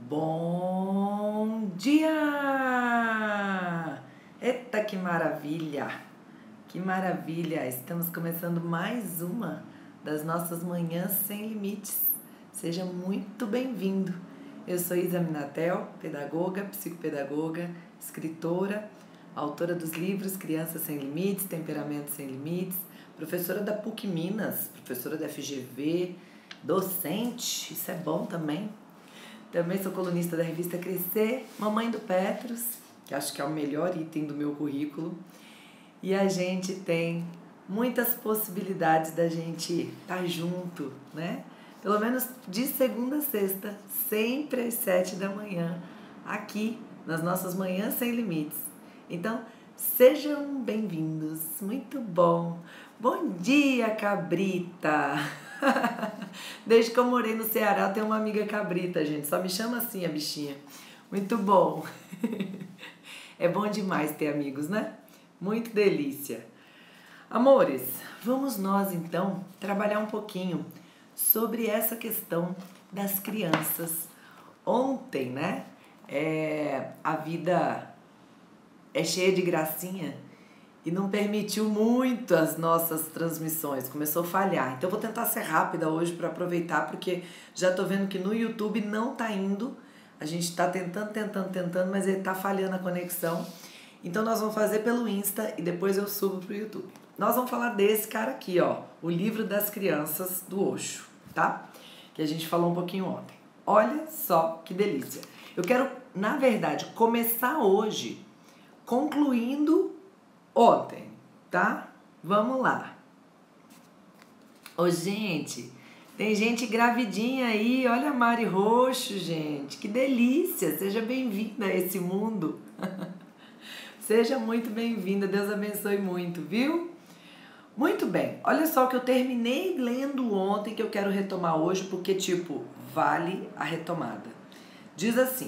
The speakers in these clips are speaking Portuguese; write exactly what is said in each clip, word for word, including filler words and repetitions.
Bom dia! Eita, que maravilha! Que maravilha! Estamos começando mais uma das nossas manhãs sem limites. Seja muito bem-vindo. Eu sou Isa Minatel, pedagoga, psicopedagoga, escritora, autora dos livros Crianças Sem Limites, Temperamento Sem Limites, professora da PUC Minas, professora da F G V, docente, isso é bom também. Também sou colunista da revista Crescer, mamãe do Petros, que acho que é o melhor item do meu currículo. E a gente tem muitas possibilidades da gente estar junto, né? Pelo menos de segunda a sexta, sempre às sete da manhã, aqui nas nossas Manhãs Sem Limites. Então, sejam bem-vindos, muito bom. Bom dia, cabrita! Desde que eu morei no Ceará, eu tenho uma amiga cabrita, gente. Só me chama assim a bichinha. Muito bom. É bom demais ter amigos, né? Muito delícia. Amores, vamos nós então trabalhar um pouquinho sobre essa questão das crianças. Ontem, né? É, a vida é cheia de gracinha e não permitiu muito as nossas transmissões, começou a falhar. Então eu vou tentar ser rápida hoje para aproveitar, porque já tô vendo que no YouTube não tá indo. A gente tá tentando, tentando, tentando, mas ele tá falhando a conexão. Então nós vamos fazer pelo Insta e depois eu subo pro YouTube. Nós vamos falar desse cara aqui, ó, o Livro das Crianças do Osho, tá? Que a gente falou um pouquinho ontem. Olha só que delícia. Eu quero, na verdade, começar hoje concluindo ontem, tá? Vamos lá. Ô, gente, tem gente gravidinha aí. Olha a Mari Roxo, gente. Que delícia. Seja bem-vinda a esse mundo. Seja muito bem-vinda. Deus abençoe muito, viu? Muito bem. Olha só o que eu terminei lendo ontem, que eu quero retomar hoje, porque, tipo, vale a retomada. Diz assim: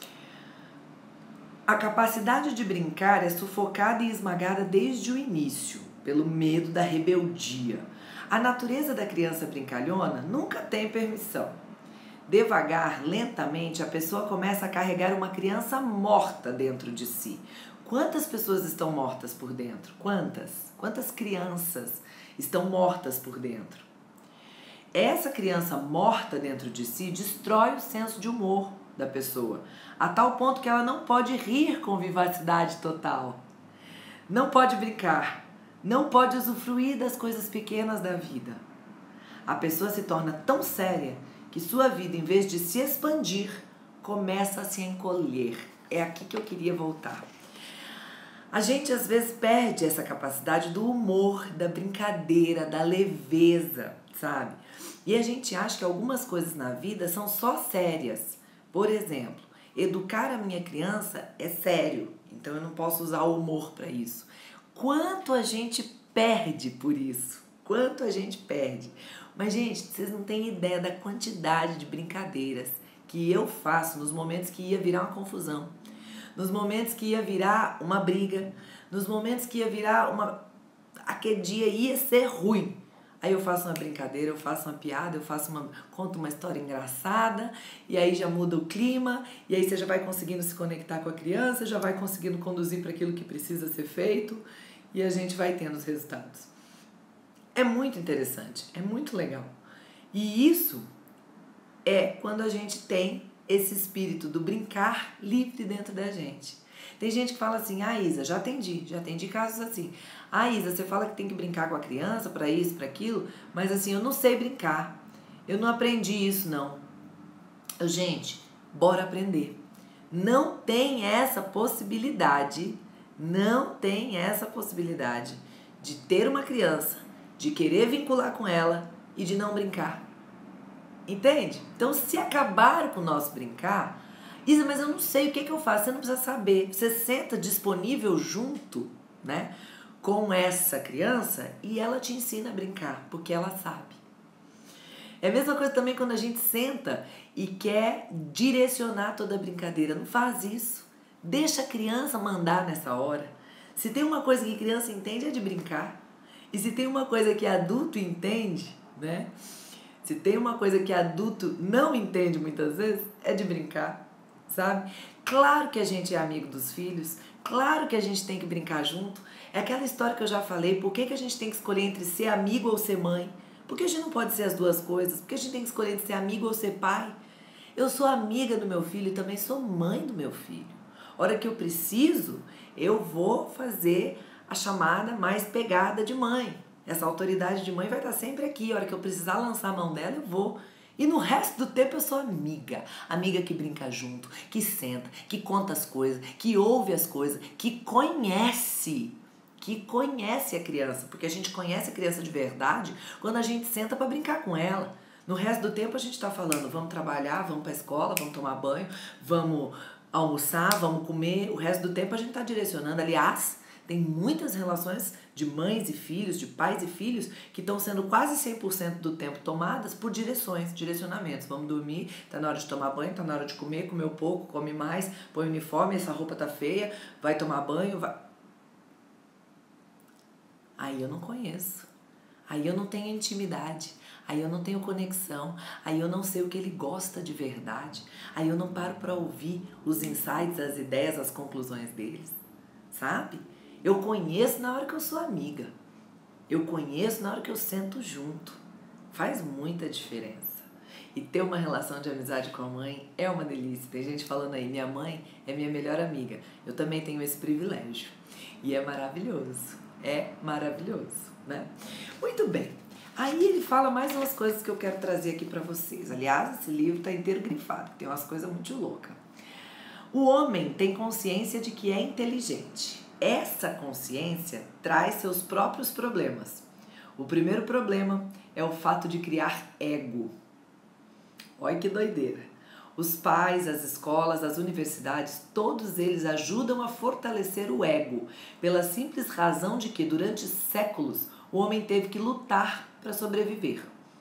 a capacidade de brincar é sufocada e esmagada desde o início, pelo medo da rebeldia. A natureza da criança brincalhona nunca tem permissão. Devagar, lentamente, a pessoa começa a carregar uma criança morta dentro de si. Quantas pessoas estão mortas por dentro? Quantas? Quantas crianças estão mortas por dentro? Essa criança morta dentro de si destrói o senso de humor da pessoa, a tal ponto que ela não pode rir com vivacidade total, não pode brincar, não pode usufruir das coisas pequenas da vida. A pessoa se torna tão séria que sua vida, em vez de se expandir, começa a se encolher. É aqui que eu queria voltar. A gente às vezes perde essa capacidade do humor, da brincadeira, da leveza, sabe? E a gente acha que algumas coisas na vida são só sérias. Por exemplo, educar a minha criança é sério, então eu não posso usar o humor para isso. Quanto a gente perde por isso? Quanto a gente perde? Mas, gente, vocês não têm ideia da quantidade de brincadeiras que eu faço nos momentos que ia virar uma confusão, nos momentos que ia virar uma briga, nos momentos que ia virar uma... aquele dia ia ser ruim. Aí eu faço uma brincadeira, eu faço uma piada, eu faço uma, conto uma história engraçada, e aí já muda o clima, e aí você já vai conseguindo se conectar com a criança, já vai conseguindo conduzir para aquilo que precisa ser feito, e a gente vai tendo os resultados. É muito interessante, é muito legal. E isso é quando a gente tem esse espírito do brincar livre dentro da gente. Tem gente que fala assim: ah, Isa, já atendi, já atendi casos assim. Ah, Isa, você fala que tem que brincar com a criança para isso, para aquilo, mas assim, eu não sei brincar. Eu não aprendi isso, não. Eu, gente, bora aprender. Não tem essa possibilidade, não tem essa possibilidade de ter uma criança, de querer vincular com ela e de não brincar. Entende? Então, se acabar com o nosso brincar, Isa, mas eu não sei o que, que eu faço. Você não precisa saber. Você senta disponível junto, né, com essa criança e ela te ensina a brincar, porque ela sabe. É a mesma coisa também quando a gente senta e quer direcionar toda a brincadeira. Não faz isso. Deixa a criança mandar nessa hora. Se tem uma coisa que criança entende é de brincar. E se tem uma coisa que adulto entende, né? Se tem uma coisa que adulto não entende muitas vezes, é de brincar, sabe? Claro que a gente é amigo dos filhos, claro que a gente tem que brincar junto. É aquela história que eu já falei, por que, que a gente tem que escolher entre ser amigo ou ser mãe? Por que a gente não pode ser as duas coisas? Por que a gente tem que escolher entre ser amigo ou ser pai? Eu sou amiga do meu filho e também sou mãe do meu filho. Hora que eu preciso, eu vou fazer a chamada mais pegada de mãe. Essa autoridade de mãe vai estar sempre aqui. A hora que eu precisar lançar a mão dela, eu vou. E no resto do tempo eu sou amiga. Amiga que brinca junto, que senta, que conta as coisas, que ouve as coisas, que conhece. Que conhece a criança. Porque a gente conhece a criança de verdade quando a gente senta para brincar com ela. No resto do tempo a gente está falando, vamos trabalhar, vamos para a escola, vamos tomar banho, vamos almoçar, vamos comer. O resto do tempo a gente está direcionando. Aliás, tem muitas relações de mães e filhos, de pais e filhos, que estão sendo quase cem por cento do tempo tomadas por direções, direcionamentos. Vamos dormir, tá na hora de tomar banho, tá na hora de comer, comeu pouco, come mais, põe uniforme, essa roupa tá feia, vai tomar banho, vai... Aí eu não conheço. Aí eu não tenho intimidade. Aí eu não tenho conexão, aí eu não sei o que ele gosta de verdade, aí eu não paro para ouvir os insights, as ideias, as conclusões deles, sabe? Eu conheço na hora que eu sou amiga, eu conheço na hora que eu sento junto, faz muita diferença. E ter uma relação de amizade com a mãe é uma delícia. Tem gente falando aí, minha mãe é minha melhor amiga. Eu também tenho esse privilégio e é maravilhoso, é maravilhoso, né? Muito bem. Aí ele fala mais umas coisas que eu quero trazer aqui para vocês. Aliás, esse livro está inteiro grifado, tem umas coisas muito loucas. O homem tem consciência de que é inteligente. Essa consciência traz seus próprios problemas. O primeiro problema é o fato de criar ego. Olha que doideira. Os pais, as escolas, as universidades, todos eles ajudam a fortalecer o ego, pela simples razão de que, durante séculos, o homem teve que lutar para sobreviver.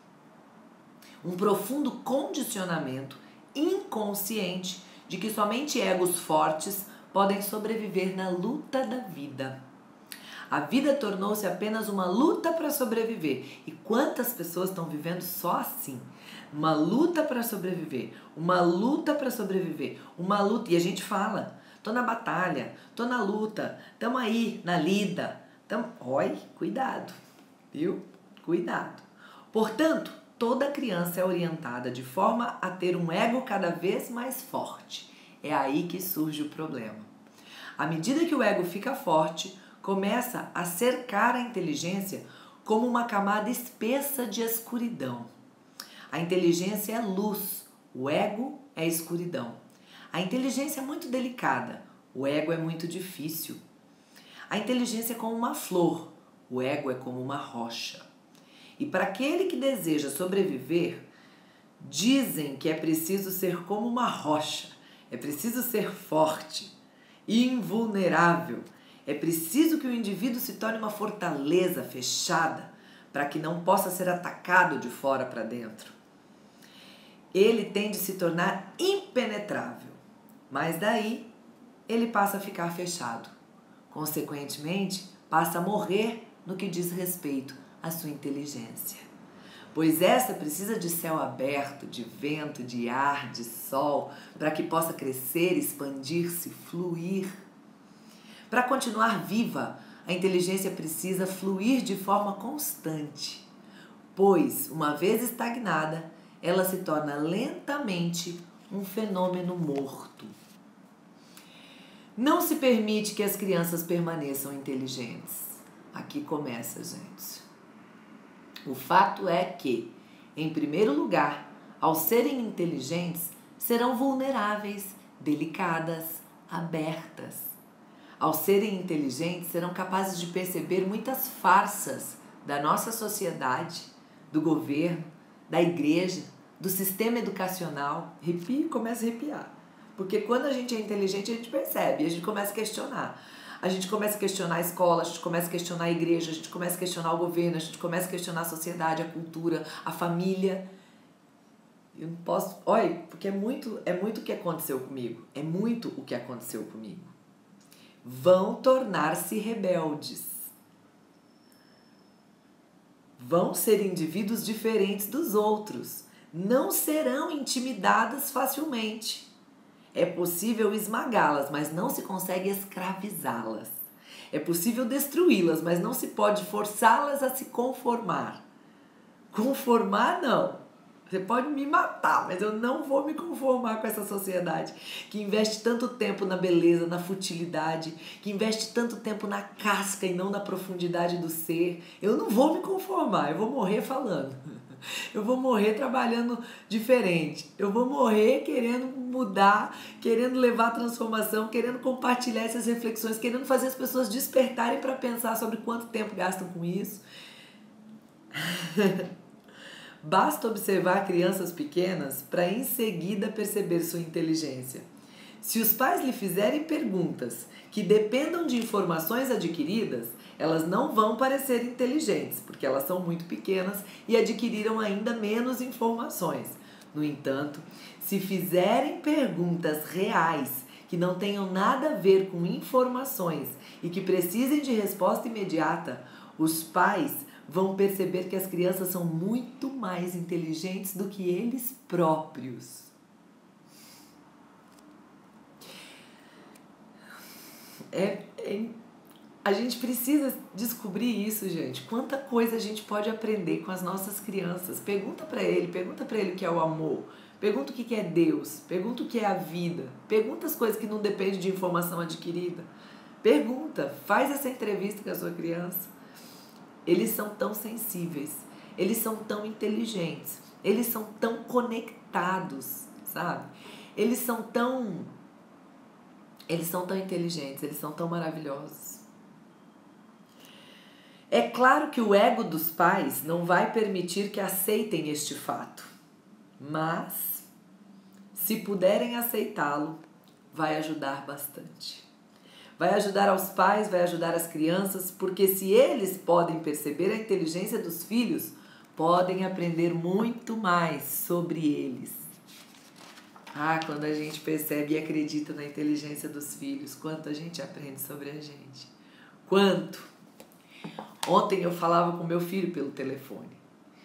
Um profundo condicionamento inconsciente de que somente egos fortes podem sobreviver na luta da vida. A vida tornou-se apenas uma luta para sobreviver. E quantas pessoas estão vivendo só assim? Uma luta para sobreviver, uma luta para sobreviver, uma luta. E a gente fala, tô na batalha, tô na luta, tamo aí, na lida. Tamo... Oi, cuidado. Viu? Cuidado. Portanto, toda criança é orientada de forma a ter um ego cada vez mais forte. É aí que surge o problema. À medida que o ego fica forte, começa a cercar a inteligência como uma camada espessa de escuridão. A inteligência é luz, o ego é escuridão. A inteligência é muito delicada, o ego é muito difícil. A inteligência é como uma flor, o ego é como uma rocha. E para aquele que deseja sobreviver, dizem que é preciso ser como uma rocha, é preciso ser forte, invulnerável. É preciso que o indivíduo se torne uma fortaleza fechada para que não possa ser atacado de fora para dentro. Ele tem de se tornar impenetrável, mas daí ele passa a ficar fechado. Consequentemente, passa a morrer no que diz respeito à sua inteligência. Pois essa precisa de céu aberto, de vento, de ar, de sol, para que possa crescer, expandir-se, fluir. Para continuar viva, a inteligência precisa fluir de forma constante, pois, uma vez estagnada, ela se torna lentamente um fenômeno morto. Não se permite que as crianças permaneçam inteligentes. Aqui começa, gente. O fato é que, em primeiro lugar, ao serem inteligentes, serão vulneráveis, delicadas, abertas. Ao serem inteligentes, serão capazes de perceber muitas farsas da nossa sociedade, do governo, da igreja, do sistema educacional. Arrepia e começa a arrepiar. Porque quando a gente é inteligente, a gente percebe, a gente começa a questionar. A gente começa a questionar a escola, a gente começa a questionar a igreja, a gente começa a questionar o governo, a gente começa a questionar a sociedade, a cultura, a família. Eu não posso... Olha, porque é muito, é muito o que aconteceu comigo. É muito o que aconteceu comigo. Vão tornar-se rebeldes. Vão ser indivíduos diferentes dos outros. Não serão intimidadas facilmente. É possível esmagá-las, mas não se consegue escravizá-las. É possível destruí-las, mas não se pode forçá-las a se conformar. Conformar, não. Você pode me matar, mas eu não vou me conformar com essa sociedade que investe tanto tempo na beleza, na futilidade, que investe tanto tempo na casca e não na profundidade do ser. Eu não vou me conformar, eu vou morrer falando. Eu vou morrer trabalhando diferente. Eu vou morrer querendo mudar, querendo levar a transformação, querendo compartilhar essas reflexões, querendo fazer as pessoas despertarem para pensar sobre quanto tempo gastam com isso. Basta observar crianças pequenas para em seguida perceber sua inteligência. Se os pais lhe fizerem perguntas que dependam de informações adquiridas, elas não vão parecer inteligentes, porque elas são muito pequenas e adquiriram ainda menos informações. No entanto, se fizerem perguntas reais que não tenham nada a ver com informações e que precisem de resposta imediata, os pais vão perceber que as crianças são muito mais inteligentes do que eles próprios. É, é, a gente precisa descobrir isso, gente. Quanta coisa a gente pode aprender com as nossas crianças. Pergunta para ele, pergunta para ele o que é o amor. Pergunta o que é Deus. Pergunta o que é a vida. Pergunta as coisas que não dependem de informação adquirida. Pergunta, faz essa entrevista com a sua criança. Eles são tão sensíveis, eles são tão inteligentes, eles são tão conectados, sabe? Eles são tão, eles são tão inteligentes, eles são tão maravilhosos. É claro que o ego dos pais não vai permitir que aceitem este fato, mas se puderem aceitá-lo, vai ajudar bastante. Vai ajudar aos pais, vai ajudar as crianças, porque se eles podem perceber a inteligência dos filhos, podem aprender muito mais sobre eles. Ah, quando a gente percebe e acredita na inteligência dos filhos, quanto a gente aprende sobre a gente. Quanto? Ontem eu falava com meu filho pelo telefone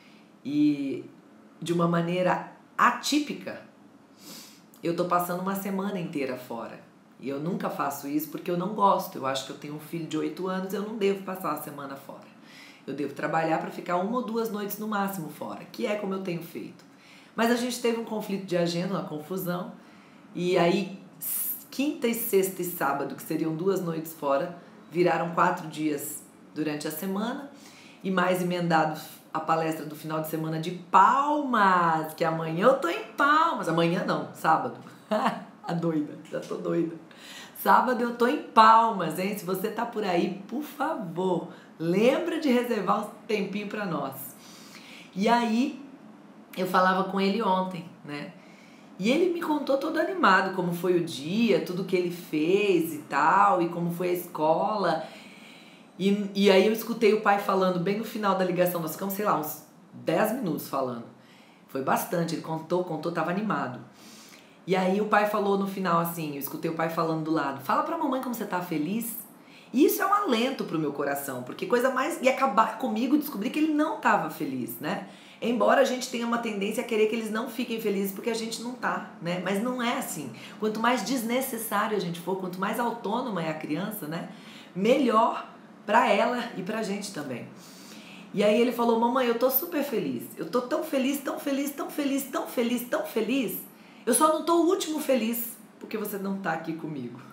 e de uma maneira atípica, eu tô passando uma semana inteira fora. E eu nunca faço isso porque eu não gosto. Eu acho que eu tenho um filho de oito anos, eu não devo passar a semana fora. Eu devo trabalhar para ficar uma ou duas noites no máximo fora, que é como eu tenho feito. Mas a gente teve um conflito de agenda, uma confusão, e aí quinta e sexta e sábado, que seriam duas noites fora, viraram quatro dias durante a semana, e mais emendado a palestra do final de semana de Palmas, que amanhã eu tô em Palmas. Amanhã não, sábado. A doida, já tô doida. Sábado eu tô em Palmas, hein? Se você tá por aí, por favor, lembra de reservar um tempinho pra nós. E aí, eu falava com ele ontem, né? E ele me contou todo animado como foi o dia, tudo que ele fez e tal, e como foi a escola. E, e aí eu escutei o pai falando bem no final da ligação, nós ficamos, sei lá, uns dez minutos falando. Foi bastante, ele contou, contou, tava animado. E aí o pai falou no final assim, eu escutei o pai falando do lado, fala pra mamãe como você tá feliz. E isso é um alento pro meu coração, porque coisa mais... ia acabar comigo descobrir que ele não tava feliz, né? Embora a gente tenha uma tendência a querer que eles não fiquem felizes porque a gente não tá, né? Mas não é assim. Quanto mais desnecessário a gente for, quanto mais autônoma é a criança, né? Melhor pra ela e pra gente também. E aí ele falou, mamãe, eu tô super feliz. Eu tô tão feliz, tão feliz, tão feliz, tão feliz, tão feliz. Eu só não tô o último feliz porque você não tá aqui comigo.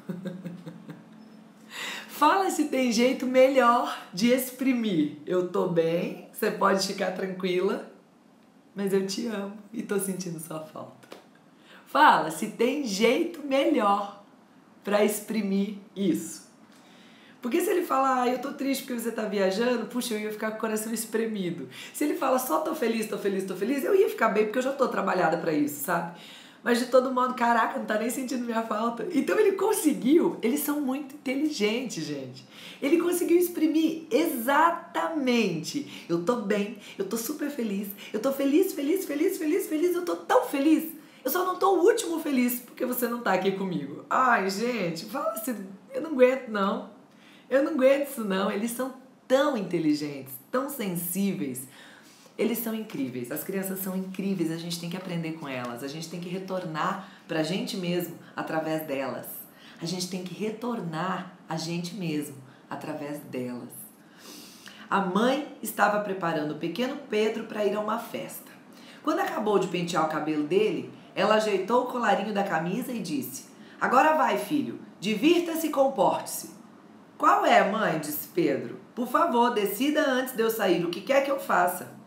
Fala se tem jeito melhor de exprimir. Eu tô bem, você pode ficar tranquila, mas eu te amo e tô sentindo sua falta. Fala se tem jeito melhor pra exprimir isso. Porque se ele falar, ah, eu tô triste porque você tá viajando, puxa, eu ia ficar com o coração espremido. Se ele fala, só tô feliz, tô feliz, tô feliz, eu ia ficar bem porque eu já tô trabalhada pra isso, sabe? Mas de todo modo, caraca, não tá nem sentindo minha falta. Então ele conseguiu, eles são muito inteligentes, gente. Ele conseguiu exprimir exatamente. Eu tô bem, eu tô super feliz, eu tô feliz, feliz, feliz, feliz, feliz, eu tô tão feliz. Eu só não tô o último feliz porque você não tá aqui comigo. Ai, gente, fala assim, eu não aguento não. Eu não aguento isso não. Eles são tão inteligentes, tão sensíveis. Eles são incríveis, as crianças são incríveis, a gente tem que aprender com elas, a gente tem que retornar para a gente mesmo através delas. A gente tem que retornar a gente mesmo através delas. A mãe estava preparando o pequeno Pedro para ir a uma festa. Quando acabou de pentear o cabelo dele, ela ajeitou o colarinho da camisa e disse: "Agora vai, filho, divirta-se e comporte-se." "Qual é, mãe?" disse Pedro. "Por favor, decida antes de eu sair o que quer que eu faça."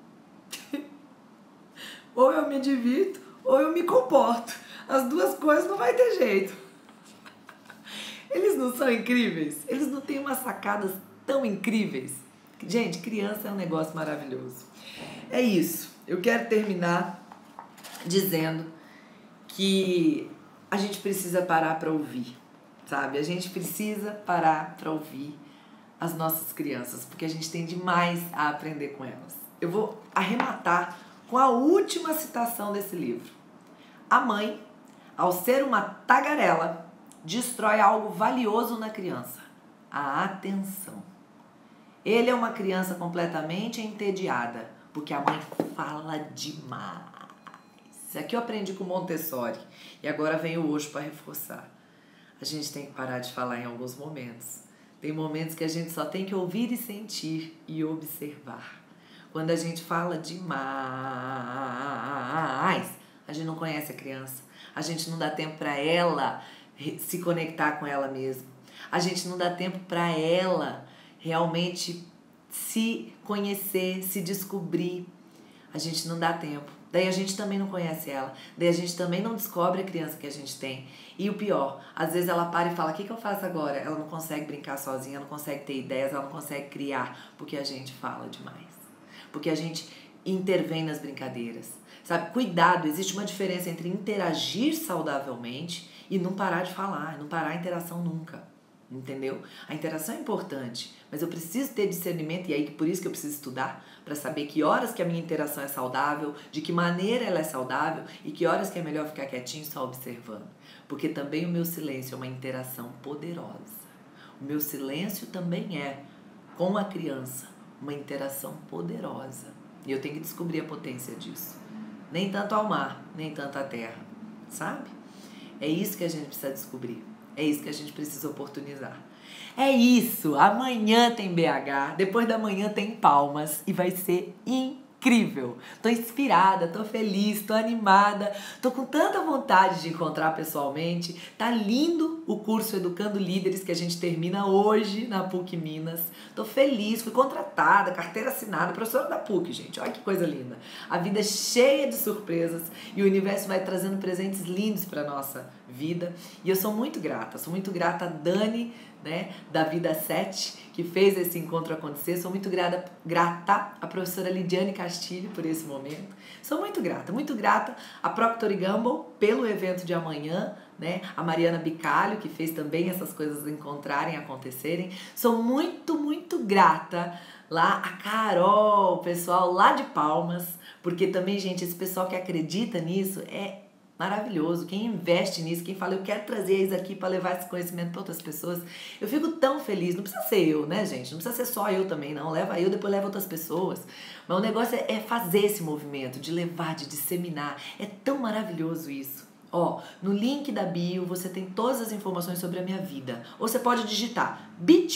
Ou eu me divirto, ou eu me comporto. As duas coisas não vai ter jeito. Eles não são incríveis? Eles não têm umas sacadas tão incríveis? Gente, criança é um negócio maravilhoso. É isso. Eu quero terminar dizendo que a gente precisa parar para ouvir, sabe? A gente precisa parar para ouvir as nossas crianças, porque a gente tem demais a aprender com elas. Eu vou arrematar com a última citação desse livro. A mãe, ao ser uma tagarela, destrói algo valioso na criança: a atenção. Ele é uma criança completamente entediada, porque a mãe fala demais. Isso aqui eu aprendi com Montessori e agora vem o Osho para reforçar. A gente tem que parar de falar em alguns momentos. Tem momentos que a gente só tem que ouvir e sentir e observar. Quando a gente fala demais, a gente não conhece a criança. A gente não dá tempo para ela se conectar com ela mesma. A gente não dá tempo para ela realmente se conhecer, se descobrir. A gente não dá tempo. Daí a gente também não conhece ela. Daí a gente também não descobre a criança que a gente tem. E o pior, às vezes ela para e fala: "O que que eu faço agora?" Ela não consegue brincar sozinha, ela não consegue ter ideias, ela não consegue criar, porque a gente fala demais. Porque a gente intervém nas brincadeiras, sabe? Cuidado, existe uma diferença entre interagir saudavelmente e não parar de falar, não parar a interação nunca, entendeu? A interação é importante, mas eu preciso ter discernimento, e aí por isso que eu preciso estudar, para saber que horas que a minha interação é saudável, de que maneira ela é saudável e que horas que é melhor ficar quietinho só observando. Porque também o meu silêncio é uma interação poderosa. O meu silêncio também é, com a criança, uma interação poderosa. E eu tenho que descobrir a potência disso. Nem tanto ao mar, nem tanto à terra, sabe? É isso que a gente precisa descobrir. É isso que a gente precisa oportunizar. É isso. Amanhã tem B H, depois da manhã tem Palmas e vai ser incrível. Tô inspirada, tô feliz, tô animada, tô com tanta vontade de encontrar pessoalmente. Tá lindo o curso Educando Líderes que a gente termina hoje na PUC Minas. Tô feliz, fui contratada, carteira assinada, professora da PUC, gente. Olha que coisa linda. A vida é cheia de surpresas e o universo vai trazendo presentes lindos para nossa vida. E eu sou muito grata, sou muito grata a Dani, né, da Vida sete, que fez esse encontro acontecer. Sou muito grata, grata à professora Lidiane Castilho por esse momento. Sou muito grata, muito grata a Procter and Gamble pelo evento de amanhã, né? A Mariana Bicalho, que fez também essas coisas encontrarem, acontecerem. Sou muito, muito grata lá a Carol, pessoal lá de Palmas, porque também, gente, esse pessoal que acredita nisso é maravilhoso. Quem investe nisso, quem fala: "Eu quero trazer isso aqui para levar esse conhecimento para outras pessoas", eu fico tão feliz. Não precisa ser eu, né, gente? Não precisa ser só eu também, não. Leva eu, depois leva outras pessoas. Mas o negócio é fazer esse movimento, de levar, de disseminar. É tão maravilhoso isso. Ó, no link da bio você tem todas as informações sobre a minha vida. Ou você pode digitar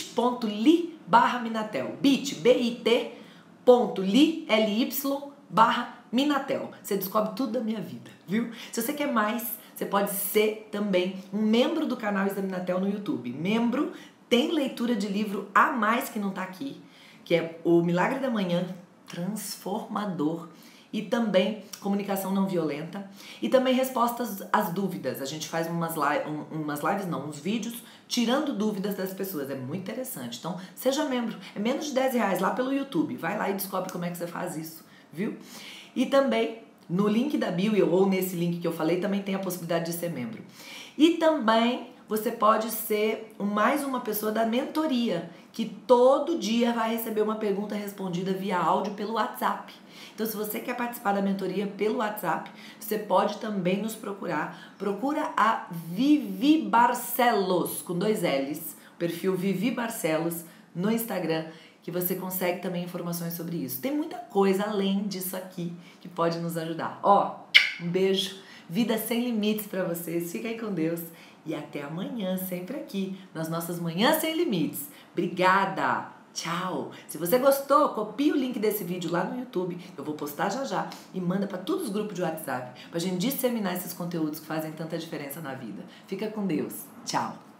bit.ly barra Minatel. Bit, B-I-T ponto ly, L-Y, barra Minatel. Você descobre tudo da minha vida, viu? Se você quer mais, você pode ser também um membro do canal Isa Minatel no YouTube. Membro tem leitura de livro a mais que não tá aqui, que é o Milagre da Manhã, transformador. E também comunicação não violenta. E também respostas às dúvidas. A gente faz umas, li- um, umas lives, não, uns vídeos tirando dúvidas das pessoas. É muito interessante. Então, seja membro. É menos de dez reais lá pelo YouTube. Vai lá e descobre como é que você faz isso, viu? E também, no link da bio, ou nesse link que eu falei, também tem a possibilidade de ser membro. E também você pode ser mais uma pessoa da mentoria, que todo dia vai receber uma pergunta respondida via áudio pelo WhatsApp. Então, se você quer participar da mentoria pelo WhatsApp, você pode também nos procurar. Procura a Vivi Barcelos, com dois L's, o perfil Vivi Barcelos no Instagram, que você consegue também informações sobre isso. Tem muita coisa além disso aqui que pode nos ajudar. Ó, um beijo, vida sem limites para vocês, fiquem com Deus e até amanhã, sempre aqui, nas nossas Manhãs Sem Limites. Obrigada! Tchau! Se você gostou, copie o link desse vídeo lá no YouTube, eu vou postar já já, e manda para todos os grupos de WhatsApp, pra gente disseminar esses conteúdos que fazem tanta diferença na vida. Fica com Deus. Tchau!